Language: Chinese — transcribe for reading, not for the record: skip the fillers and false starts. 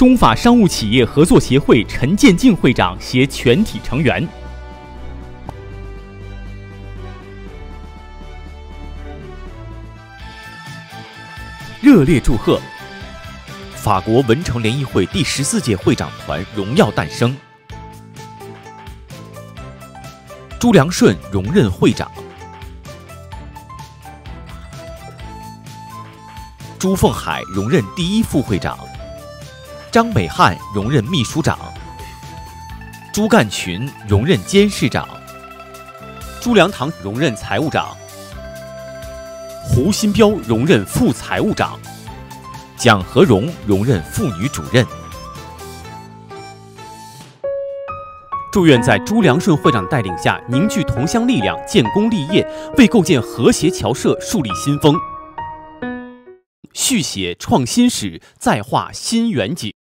中法商务企业合作协会陈建静会长携全体成员。热烈祝贺法国文城联谊会第14届会长团荣耀诞生。朱良顺荣任会长，朱凤海荣任第1副会长，张美汉荣任秘书长，朱干群荣任监事长，朱良堂荣任财务长，胡新彪荣任副财务长，蒋和荣荣任妇女主任。祝愿在朱良顺会长带领下，凝聚同乡力量，建功立业，为构建和谐侨社树立新风，续写创新史，再画新远景。